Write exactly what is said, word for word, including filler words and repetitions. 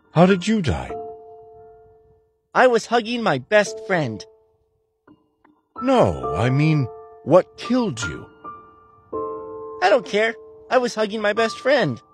How did you die? I was hugging my best friend. No, I mean, what killed you? I don't care. I was hugging my best friend.